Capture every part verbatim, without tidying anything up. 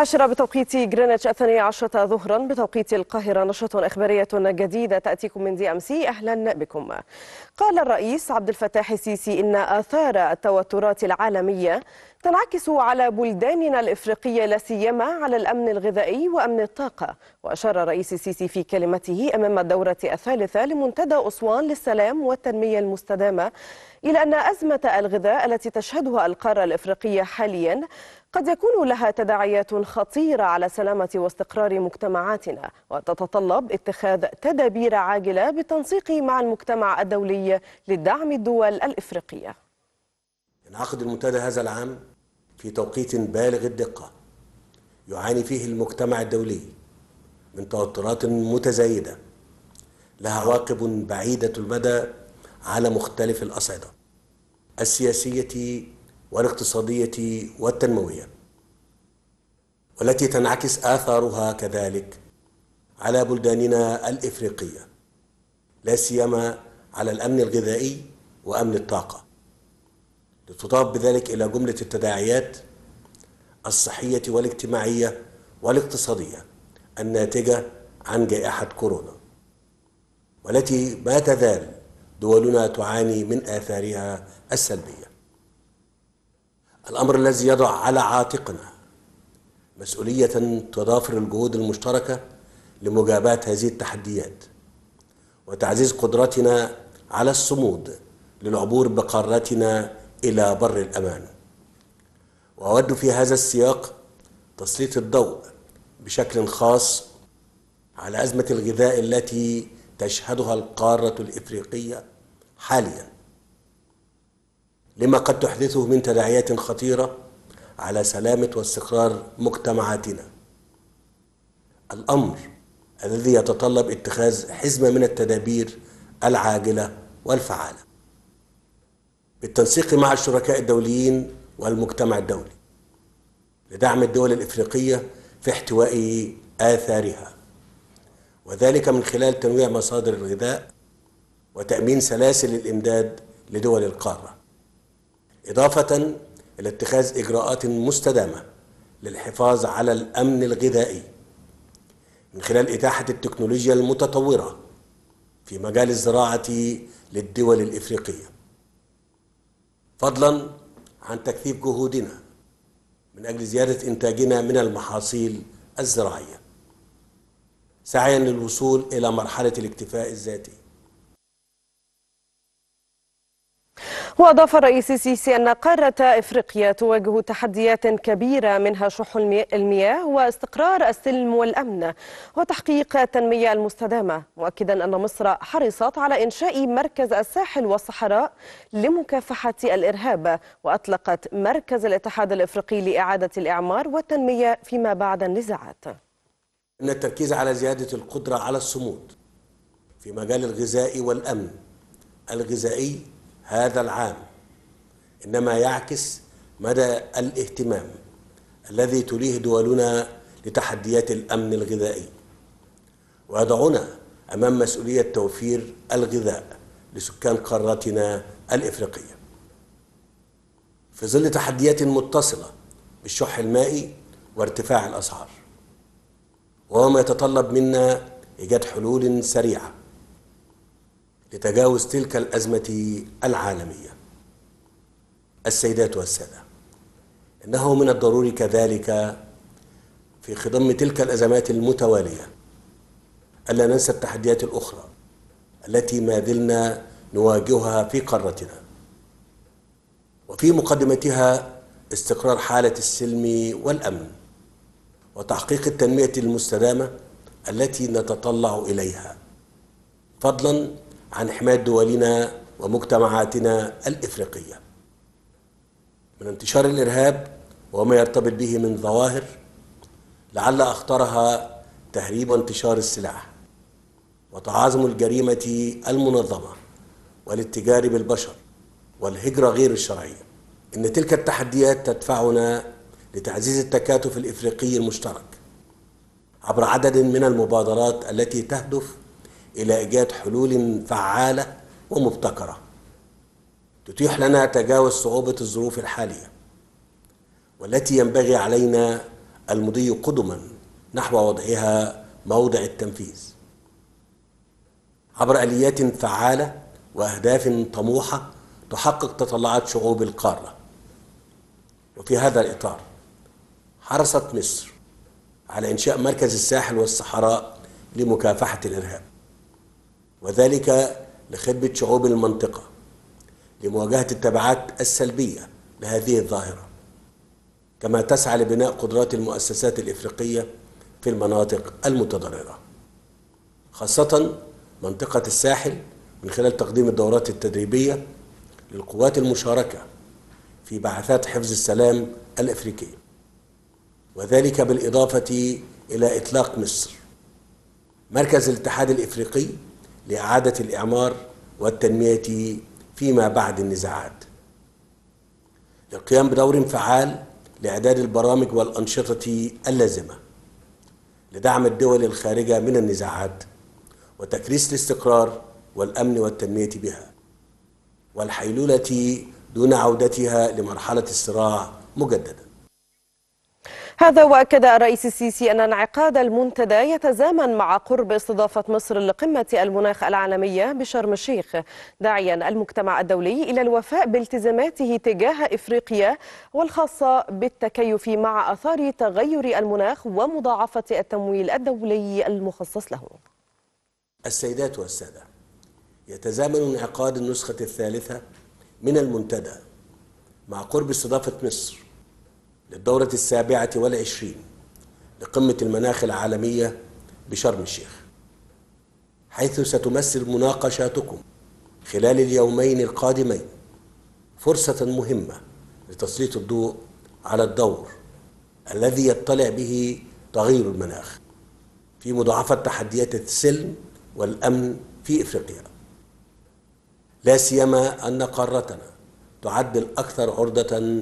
العاشرة بتوقيت غرينتش، الثانية عشرة ظهرا بتوقيت القاهرة، نشرة إخبارية جديدة تأتيكم من دي أم سي. أهلا بكم. قال الرئيس عبد الفتاح السيسي إن آثار التوترات العالمية تنعكس على بلداننا الإفريقية، لا سيما على الأمن الغذائي وأمن الطاقة. وأشار الرئيس السيسي في كلمته أمام الدورة الثالثة لمنتدى أسوان للسلام والتنمية المستدامة إلى أن أزمة الغذاء التي تشهدها القارة الإفريقية حاليا قد يكون لها تداعيات خطيرة على سلامة واستقرار مجتمعاتنا، وتتطلب اتخاذ تدابير عاجلة بالتنسيق مع المجتمع الدولي لدعم الدول الإفريقية. ينعقد المنتدى هذا العام في توقيت بالغ الدقة يعاني فيه المجتمع الدولي من توترات متزايدة لها عواقب بعيدة المدى على مختلف الأصعدة السياسية والاقتصادية والتنموية، والتي تنعكس آثارها كذلك على بلداننا الإفريقية، لا سيما على الأمن الغذائي وأمن الطاقة، لتضاف بذلك إلى جملة التداعيات الصحية والاجتماعية والاقتصادية الناتجة عن جائحة كورونا، والتي ما تزال دولنا تعاني من آثارها السلبية. الأمر الذي يضع على عاتقنا مسؤولية تضافر الجهود المشتركة لمجابهة هذه التحديات وتعزيز قدرتنا على الصمود للعبور بقارتنا إلى بر الأمان. وأود في هذا السياق تسليط الضوء بشكل خاص على أزمة الغذاء التي تشهدها القارة الإفريقية حاليا، لما قد تحدثه من تداعيات خطيرة على سلامة واستقرار مجتمعاتنا. الأمر الذي يتطلب اتخاذ حزمة من التدابير العاجلة والفعالة بالتنسيق مع الشركاء الدوليين والمجتمع الدولي لدعم الدول الإفريقية في احتواء آثارها، وذلك من خلال تنويع مصادر الغذاء وتأمين سلاسل الإمداد لدول القارة، إضافة إلى اتخاذ إجراءات مستدامة للحفاظ على الأمن الغذائي من خلال إتاحة التكنولوجيا المتطورة في مجال الزراعة للدول الإفريقية، فضلا عن تكثيف جهودنا من أجل زيادة إنتاجنا من المحاصيل الزراعية سعيا للوصول إلى مرحلة الاكتفاء الذاتي. وأضاف الرئيس السيسي أن قارة إفريقيا تواجه تحديات كبيرة، منها شح المياه واستقرار السلم والأمن وتحقيق التنمية المستدامة، مؤكدا أن مصر حرصت على إنشاء مركز الساحل والصحراء لمكافحة الإرهاب، وأطلقت مركز الاتحاد الإفريقي لإعادة الإعمار والتنمية فيما بعد النزاعات. إن التركيز على زيادة القدرة على الصمود في مجال الغذاء والأمن الغذائي هذا العام إنما يعكس مدى الاهتمام الذي توليه دولنا لتحديات الأمن الغذائي، ويضعنا أمام مسؤولية توفير الغذاء لسكان قارتنا الإفريقية في ظل تحديات متصلة بالشح المائي وارتفاع الأسعار، وهو ما يتطلب منا إيجاد حلول سريعة لتجاوز تلك الأزمة العالمية. السيدات والسادة، إنه من الضروري كذلك في خضم تلك الأزمات المتوالية ألا ننسى التحديات الأخرى التي ما زلنا نواجهها في قارتنا، وفي مقدمتها استقرار حالة السلم والأمن وتحقيق التنمية المستدامة التي نتطلع إليها، فضلا عن حماية دولنا ومجتمعاتنا الإفريقية من انتشار الإرهاب وما يرتبط به من ظواهر لعل أخطرها تهريب وانتشار السلاح وتعاظم الجريمة المنظمة والاتجار بالبشر والهجرة غير الشرعية. إن تلك التحديات تدفعنا لتعزيز التكاتف الإفريقي المشترك عبر عدد من المبادرات التي تهدف إلى إيجاد حلول فعالة ومبتكرة تتيح لنا تجاوز صعوبة الظروف الحالية، والتي ينبغي علينا المضي قدما نحو وضعها موضع التنفيذ عبر آليات فعالة وأهداف طموحة تحقق تطلعات شعوب القارة. وفي هذا الإطار حرصت مصر على إنشاء مركز الساحل والصحراء لمكافحة الإرهاب، وذلك لخدمة شعوب المنطقة لمواجهة التبعات السلبية لهذه الظاهرة، كما تسعى لبناء قدرات المؤسسات الإفريقية في المناطق المتضررة، خاصة منطقة الساحل، من خلال تقديم الدورات التدريبية للقوات المشاركة في بعثات حفظ السلام الإفريقية، وذلك بالإضافة إلى إطلاق مصر مركز الاتحاد الإفريقي لإعادة الإعمار والتنمية فيما بعد النزاعات، للقيام بدور فعال لإعداد البرامج والأنشطة اللازمة لدعم الدول الخارجة من النزاعات وتكريس الاستقرار والأمن والتنمية بها، والحيلولة دون عودتها لمرحلة الصراع مجددا. هذا وأكد الرئيس السيسي أن انعقاد المنتدى يتزامن مع قرب استضافة مصر لقمة المناخ العالمية بشرم الشيخ، داعيا المجتمع الدولي إلى الوفاء بالتزاماته تجاه إفريقيا والخاصة بالتكيف مع آثار تغير المناخ ومضاعفة التمويل الدولي المخصص له. السيدات والسادة، يتزامن انعقاد النسخة الثالثة من المنتدى مع قرب استضافة مصر للدورة السابعة والعشرين لقمة المناخ العالمية بشرم الشيخ، حيث ستمثل مناقشاتكم خلال اليومين القادمين فرصة مهمة لتسليط الضوء على الدور الذي يطلع به تغير المناخ في مضاعفة تحديات السلم والأمن في إفريقيا، لا سيما أن قارتنا تعد الأكثر عرضة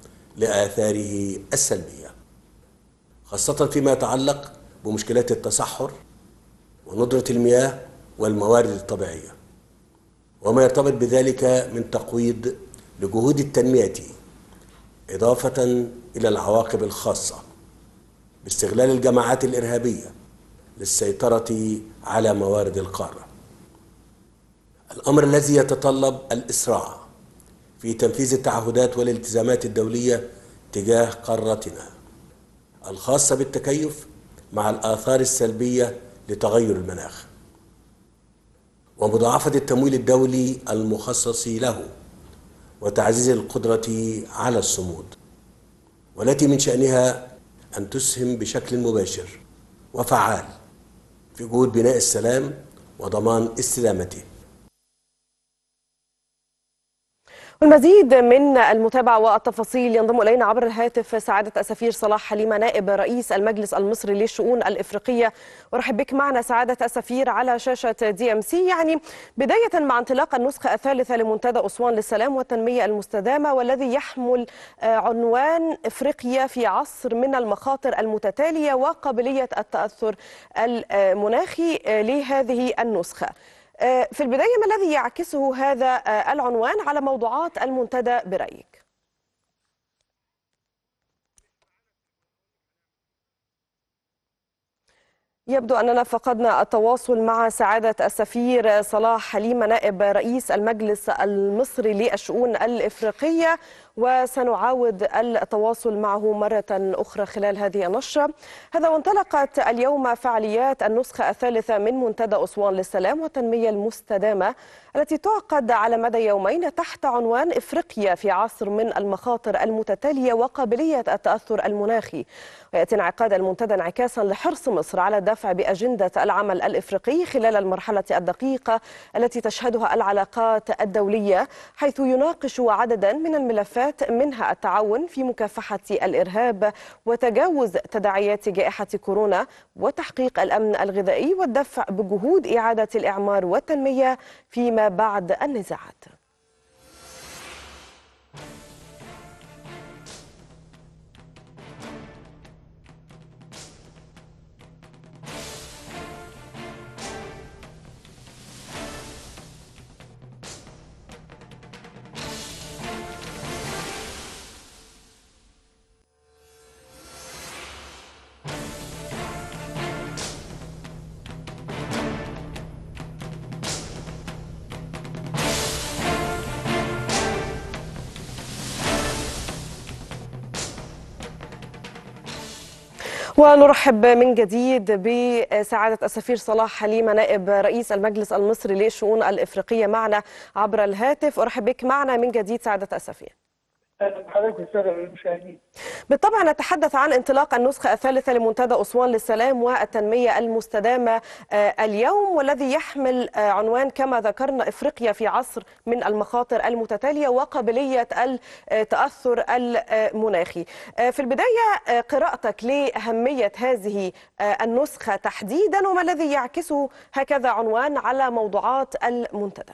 لآثاره السلبية، خاصة فيما يتعلق بمشكلات التصحر وندرة المياه والموارد الطبيعية، وما يرتبط بذلك من تقويض لجهود التنمية، إضافة إلى العواقب الخاصة باستغلال الجماعات الإرهابية للسيطرة على موارد القارة، الأمر الذي يتطلب الإسراع في تنفيذ التعهدات والالتزامات الدولية تجاه قارتنا الخاصة بالتكيف مع الآثار السلبية لتغير المناخ ومضاعفة التمويل الدولي المخصص له وتعزيز القدرة على الصمود، والتي من شأنها أن تسهم بشكل مباشر وفعال في جهود بناء السلام وضمان استدامته. والمزيد من المتابعة والتفاصيل ينضم إلينا عبر الهاتف سعادة السفير صلاح حليمة نائب رئيس المجلس المصري للشؤون الإفريقية. ورحب بك معنا سعادة السفير على شاشة دي ام سي. يعني بداية مع انطلاق النسخة الثالثة لمنتدى أسوان للسلام والتنمية المستدامة، والذي يحمل عنوان إفريقيا في عصر من المخاطر المتتالية وقابلية التأثر المناخي لهذه النسخة، في البداية ما الذي يعكسه هذا العنوان على موضوعات المنتدى برأيك؟ يبدو أننا فقدنا التواصل مع سعادة السفير صلاح حليمة نائب رئيس المجلس المصري للشؤون الإفريقية، وسنعاود التواصل معه مرة أخرى خلال هذه النشرة. هذا وانطلقت اليوم فعاليات النسخة الثالثة من منتدى أسوان للسلام والتنمية المستدامة، التي تعقد على مدى يومين تحت عنوان إفريقيا في عصر من المخاطر المتتالية وقابلية التأثر المناخي. ويأتي انعقاد المنتدى انعكاسا لحرص مصر على الدفع بأجندة العمل الإفريقي خلال المرحلة الدقيقة التي تشهدها العلاقات الدولية، حيث يناقش عددا من الملفات منها التعاون في مكافحة الإرهاب وتجاوز تداعيات جائحة كورونا وتحقيق الأمن الغذائي والدفع بجهود إعادة الإعمار والتنمية فيما بعد النزاعات. ونرحب من جديد بسعادة السفير صلاح حليمة نائب رئيس المجلس المصري للشؤون الإفريقية معنا عبر الهاتف. أرحب بك معنا من جديد سعادة السفير. اهلا بحضرتك والساده المشاهدين. بالطبع نتحدث عن انطلاق النسخة الثالثة لمنتدى أسوان للسلام والتنمية المستدامة اليوم، والذي يحمل عنوان كما ذكرنا إفريقيا في عصر من المخاطر المتتالية وقابلية التأثر المناخي. في البداية قراءتك لأهمية هذه النسخة تحديدا، وما الذي يعكسه هكذا عنوان على موضوعات المنتدى؟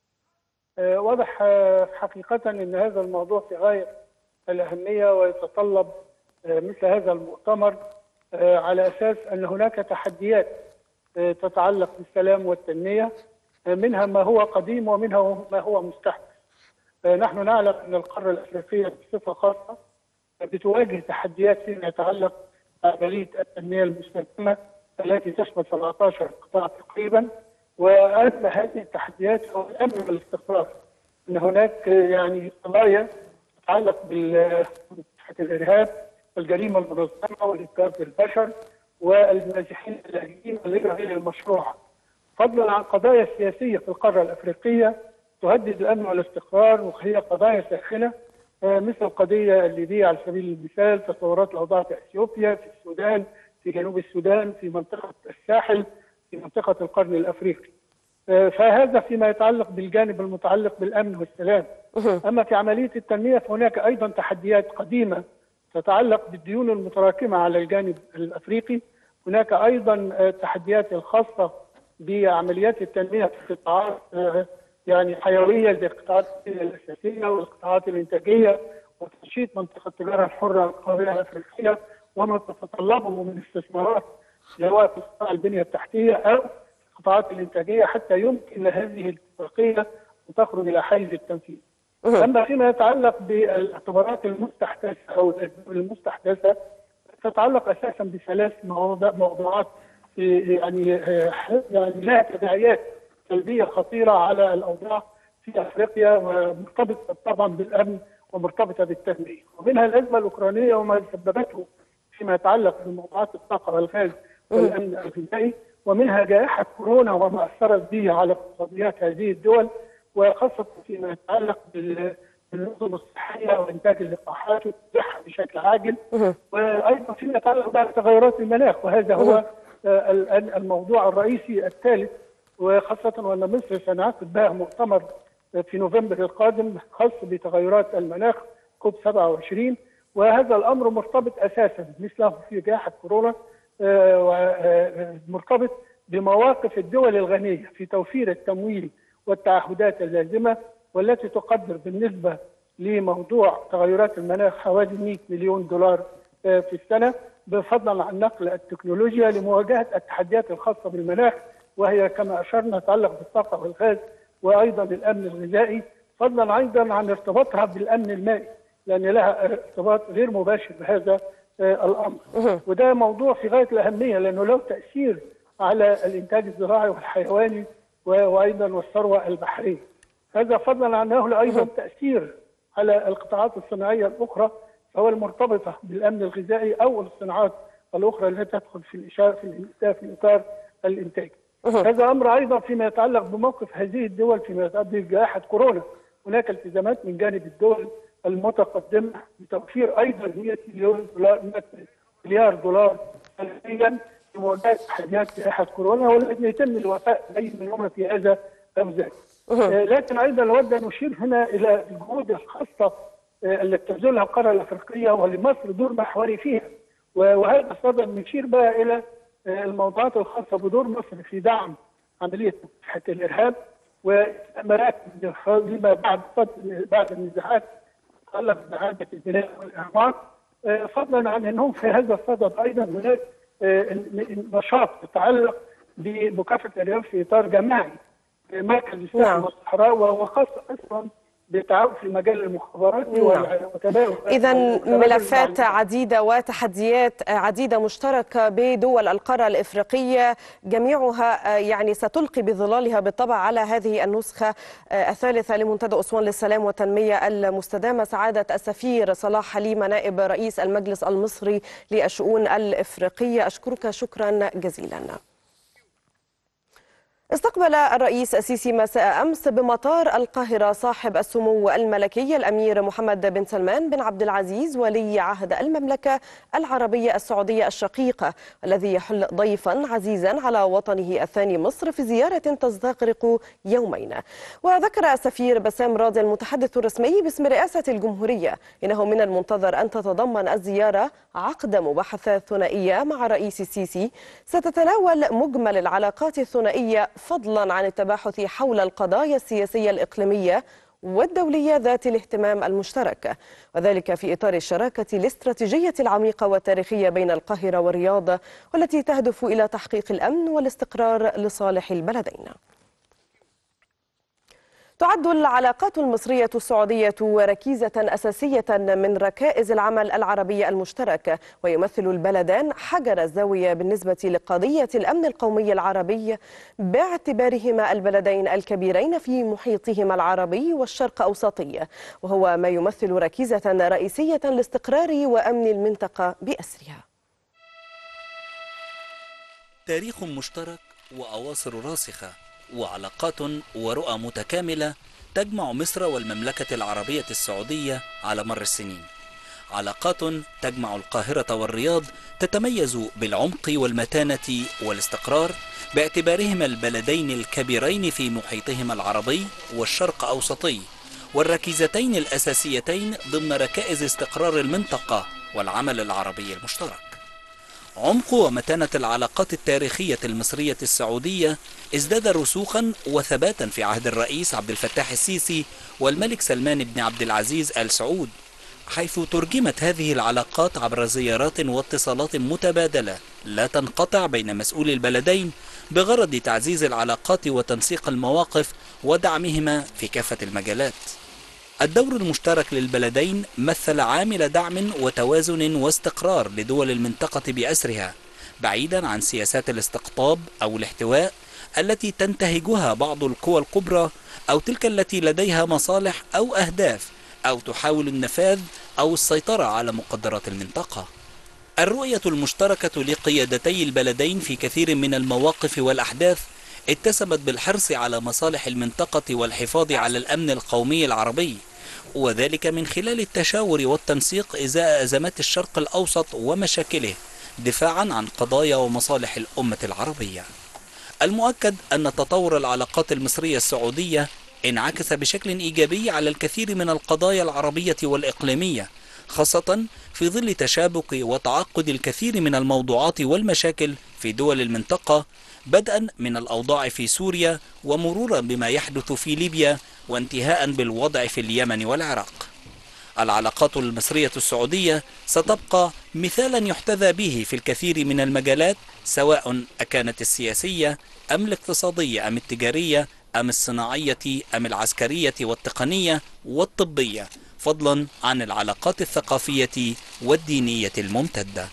واضح حقيقة أن هذا الموضوع في غاية الأهمية، ويتطلب مثل هذا المؤتمر على أساس أن هناك تحديات تتعلق بالسلام والتنمية، منها ما هو قديم ومنها ما هو مستحدث. نحن نعلم أن القارة الأفريقية بصفة خاصة بتواجه تحديات فيما يتعلق بعملية التنمية المستدامة التي تشمل سبعة عشر قطاع تقريبا، وأهم هذه التحديات هو الأمن والاستقرار. أن هناك يعني قضايا تتعلق بمكافحة الإرهاب والجريمة المنظمة والإتجار بالبشر والنازحين اللاجئين والهجرة غير المشروعة، فضلا عن قضايا سياسية في القارة الأفريقية تهدد الأمن والاستقرار، وهي قضايا ساخنة مثل القضية الليبية على سبيل المثال، تطورات الأوضاع في أثيوبيا، في السودان، في جنوب السودان، في منطقة الساحل، في منطقة القرن الأفريقي. فهذا فيما يتعلق بالجانب المتعلق بالأمن والسلام. أما في عملية التنمية فهناك أيضا تحديات قديمة تتعلق بالديون المتراكمة على الجانب الأفريقي. هناك أيضا التحديات الخاصة بعمليات التنمية في قطاعات يعني حيوية زي القطاعات الأساسية والقطاعات الإنتاجية وتنشيط منطقة التجارة الحرة القارية الأفريقية وما تتطلبه من استثمارات سواء في قطاع البنية التحتية أو القطاعات الإنتاجية، حتى يمكن هذه الاتفاقية أن تخرج إلى حيز التنفيذ. أما فيما يتعلق بالاعتبارات المستحدثة أو المستحدثة تتعلق أساسا بثلاث موضوعات يعني يعني لها تداعيات سلبية خطيرة على الأوضاع في أفريقيا، ومرتبطة طبعا بالأمن ومرتبطة بالتنمية، ومنها الأزمة الأوكرانية وما سببته فيما يتعلق بموضوعات الطاقة والغاز والأمن الغذائي، ومنها جائحة كورونا وما أثرت به على اقتصاديات هذه الدول، وخاصة فيما يتعلق بالنظم الصحية وإنتاج اللقاحات والصحة بشكل عاجل، وأيضا فيما يتعلق بتغيرات المناخ، وهذا هو الموضوع الرئيسي الثالث، وخاصة وأن مصر سنعقد بها مؤتمر في نوفمبر القادم خاص بتغيرات المناخ كوب سبعة وعشرين، وهذا الأمر مرتبط أساسا مثله في جائحة كورونا مرتبط بمواقف الدول الغنية في توفير التمويل والتعهدات اللازمة، والتي تقدر بالنسبة لموضوع تغيرات المناخ حوالي مئة مليون دولار في السنة، بفضلا عن نقل التكنولوجيا لمواجهة التحديات الخاصة بالمناخ، وهي كما أشرنا تتعلق بالطاقة والغاز وأيضا الأمن الغذائي، فضلا أيضا عن ارتباطها بالأمن المائي لأن لها ارتباط غير مباشر بهذا الأمر. وده موضوع في غاية الأهمية لأنه له تأثير على الإنتاج الزراعي والحيواني وأيضا والثروة البحرية. هذا فضلا عن أنه له أيضا تأثير على القطاعات الصناعية الأخرى سواء المرتبطة بالأمن الغذائي أو الصناعات الأخرى التي تدخل في الإشارة في في إطار الإنتاج. هذا أمر أيضا فيما يتعلق بموقف هذه الدول فيما يتعلق بجائحة كورونا. هناك التزامات من جانب الدول المتقدمة بتوفير أيضا مئة مليون دولار مئة مليار دولار سنويا لمواجهة تحديات جائحة كورونا، والذي يتم الوفاء بأي منهما في هذا أو ذاك. لكن أيضا نود أن نشير هنا إلى الجهود الخاصة التي تبذلها القارة الأفريقية ولمصر دور محوري فيها، وهذا الصدد نشير بقى إلى الموضوعات الخاصة بدور مصر في دعم عملية مكافحة الإرهاب والأمارات لما بعد بعد النزاعات تتعلق بإعادة البناء والإعمار، فضلا عن أنهم في هذا الصدد أيضا هناك نشاط يتعلق بمكافحة الإرهاب في إطار جماعي مركز الساحل والصحراء، وخاصة أصلا بالتعاون في المجال المخابراتي وتبادل. إذا ملفات عديدة وتحديات عديدة مشتركة بدول القارة الإفريقية، جميعها يعني ستلقي بظلالها بالطبع على هذه النسخة الثالثة لمنتدى أسوان للسلام والتنمية المستدامة. سعادة السفير صلاح حليمة نائب رئيس المجلس المصري للشؤون الإفريقية، أشكرك شكرا جزيلا. استقبل الرئيس السيسي مساء أمس بمطار القاهرة صاحب السمو الملكي الأمير محمد بن سلمان بن عبد العزيز ولي عهد المملكة العربية السعودية الشقيقة، الذي يحل ضيفا عزيزا على وطنه الثاني مصر في زيارة تستغرق يومين. وذكر السفير بسام راضي المتحدث الرسمي باسم رئاسة الجمهورية إنه من المنتظر أن تتضمن الزيارة عقد مباحثات ثنائية مع الرئيس السيسي ستتناول مجمل العلاقات الثنائية فضلا عن التباحث حول القضايا السياسية الإقليمية والدولية ذات الاهتمام المشترك، وذلك في إطار الشراكة الاستراتيجية العميقة والتاريخية بين القاهرة والرياض، والتي تهدف إلى تحقيق الأمن والاستقرار لصالح البلدين. تعد العلاقات المصرية السعودية ركيزة أساسية من ركائز العمل العربي المشترك، ويمثل البلدان حجر الزاوية بالنسبة لقضية الأمن القومي العربي، باعتبارهما البلدين الكبيرين في محيطهما العربي والشرق أوسطي، وهو ما يمثل ركيزة رئيسية لاستقرار وأمن المنطقة بأسرها. تاريخ مشترك وأواصر راسخة وعلاقات ورؤى متكاملة تجمع مصر والمملكة العربية السعودية على مر السنين. علاقات تجمع القاهرة والرياض تتميز بالعمق والمتانة والاستقرار، باعتبارهما البلدين الكبيرين في محيطهما العربي والشرق أوسطي، والركيزتين الأساسيتين ضمن ركائز استقرار المنطقة والعمل العربي المشترك. عمق ومتانة العلاقات التاريخية المصرية السعودية ازداد رسوخا وثباتا في عهد الرئيس عبد الفتاح السيسي والملك سلمان بن عبد العزيز آل سعود، حيث ترجمت هذه العلاقات عبر زيارات واتصالات متبادلة لا تنقطع بين مسؤولي البلدين بغرض تعزيز العلاقات وتنسيق المواقف ودعمهما في كافة المجالات. الدور المشترك للبلدين مثل عامل دعم وتوازن واستقرار لدول المنطقة بأسرها، بعيدا عن سياسات الاستقطاب أو الاحتواء التي تنتهجها بعض القوى الكبرى، أو تلك التي لديها مصالح أو أهداف أو تحاول النفاذ أو السيطرة على مقدرات المنطقة. الرؤية المشتركة لقيادتي البلدين في كثير من المواقف والأحداث اتسمت بالحرص على مصالح المنطقة والحفاظ على الأمن القومي العربي، وذلك من خلال التشاور والتنسيق إزاء أزمات الشرق الأوسط ومشاكله، دفاعا عن قضايا ومصالح الأمة العربية. المؤكد أن تطور العلاقات المصرية السعودية انعكس بشكل إيجابي على الكثير من القضايا العربية والإقليمية، خاصة في ظل تشابك وتعقد الكثير من الموضوعات والمشاكل في دول المنطقة، بدءا من الأوضاع في سوريا ومرورا بما يحدث في ليبيا وانتهاء بالوضع في اليمن والعراق. العلاقات المصرية السعودية ستبقى مثالا يحتذى به في الكثير من المجالات، سواء أكانت السياسية أم الاقتصادية أم التجارية أم الصناعية أم العسكرية والتقنية والطبية، فضلا عن العلاقات الثقافية والدينية الممتدة.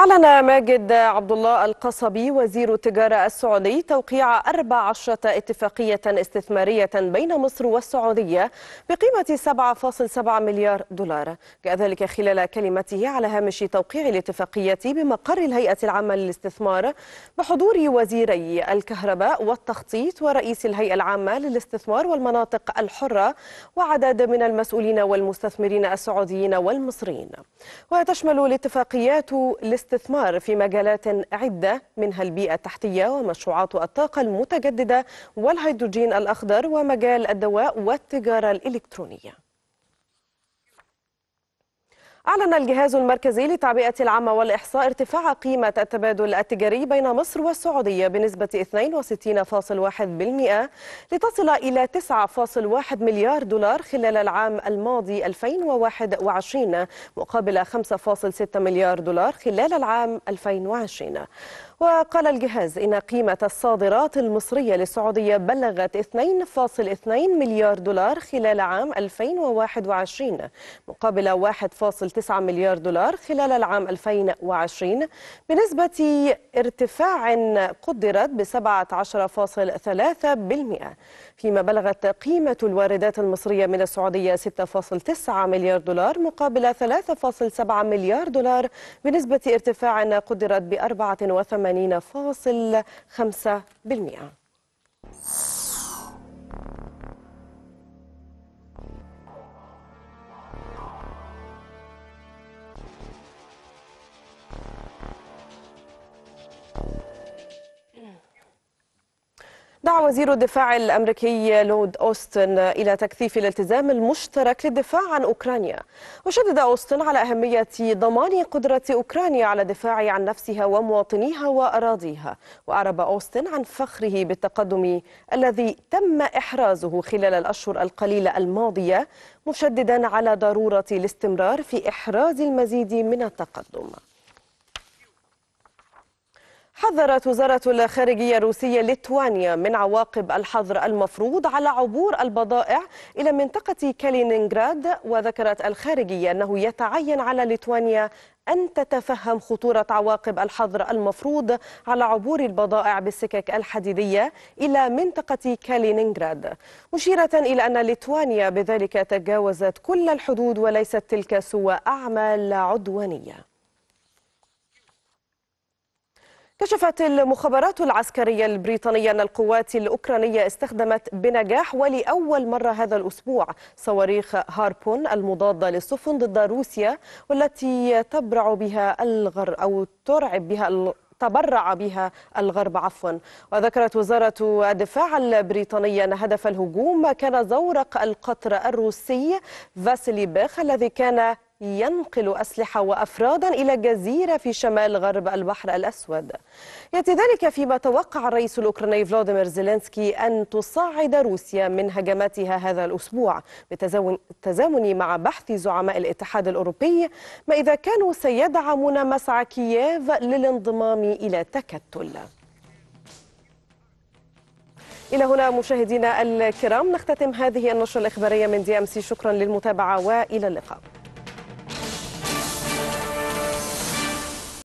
أعلن ماجد عبد الله القصبي وزير التجارة السعودي توقيع أربع عشرة اتفاقية استثمارية بين مصر والسعودية بقيمة سبعة فاصلة سبعة مليار دولار. جاء ذلك خلال كلمته على هامش توقيع الاتفاقية بمقر الهيئة العامة للاستثمار بحضور وزيري الكهرباء والتخطيط ورئيس الهيئة العامة للاستثمار والمناطق الحرة وعدد من المسؤولين والمستثمرين السعوديين والمصريين. وتشمل الاتفاقيات الاستثمار في مجالات عدة منها البيئة التحتية ومشروعات الطاقة المتجددة والهيدروجين الأخضر ومجال الدواء والتجارة الإلكترونية. أعلن الجهاز المركزي للتعبئة العامة والإحصاء ارتفاع قيمة التبادل التجاري بين مصر والسعودية بنسبة اثنين وستين فاصلة واحد بالمئة لتصل إلى تسعة فاصلة واحد مليار دولار خلال العام الماضي ألفين وواحد وعشرين مقابل خمسة فاصلة ستة مليار دولار خلال العام ألفين وعشرين. وقال الجهاز إن قيمة الصادرات المصرية للسعودية بلغت اثنين فاصلة اثنين مليار دولار خلال عام ألفين وواحد وعشرين مقابل واحد فاصلة تسعة مليار دولار خلال العام ألفين وعشرين بنسبة ارتفاع قدرت ب سبعة عشر فاصلة ثلاثة بالمئة، فيما بلغت قيمة الواردات المصرية من السعودية ستة فاصلة تسعة مليار دولار مقابل ثلاثة فاصلة سبعة مليار دولار بنسبة ارتفاع قدرت ب أربعة وثمانين فاصلة خمسة بالمئة. دعا وزير الدفاع الأمريكي لورد أوستن إلى تكثيف الالتزام المشترك للدفاع عن أوكرانيا. وشدد أوستن على أهمية ضمان قدرة أوكرانيا على الدفاع عن نفسها ومواطنيها وأراضيها. وأعرب أوستن عن فخره بالتقدم الذي تم إحرازه خلال الأشهر القليلة الماضية، مشددا على ضرورة الاستمرار في إحراز المزيد من التقدم. حذرت وزارة الخارجية الروسية ليتوانيا من عواقب الحظر المفروض على عبور البضائع إلى منطقة كالينينغراد. وذكرت الخارجية أنه يتعين على ليتوانيا أن تتفهم خطورة عواقب الحظر المفروض على عبور البضائع بالسكك الحديدية إلى منطقة كالينينغراد، مشيرة إلى أن ليتوانيا بذلك تجاوزت كل الحدود وليست تلك سوى أعمال عدوانية. كشفت المخابرات العسكرية البريطانية أن القوات الأوكرانية استخدمت بنجاح ولأول مرة هذا الأسبوع صواريخ هاربون المضادة للسفن ضد روسيا، والتي تبرع بها الغرب أو ترعب بها تبرع بها الغرب عفوا. وذكرت وزارة الدفاع البريطانية أن هدف الهجوم كان زورق القطر الروسي فاسيلي بيخ الذي كان ينقل أسلحة وأفرادا إلى جزيرة في شمال غرب البحر الأسود. يأتي ذلك فيما توقع الرئيس الأوكراني فلاديمير زيلينسكي أن تصعد روسيا من هجماتها هذا الأسبوع بالتزامن مع بحث زعماء الاتحاد الأوروبي ما إذا كانوا سيدعمون مسعى كييف للانضمام إلى تكتل. إلى هنا مشاهدينا الكرام نختتم هذه النشرة الإخبارية من دي أم سي. شكرا للمتابعة وإلى اللقاء.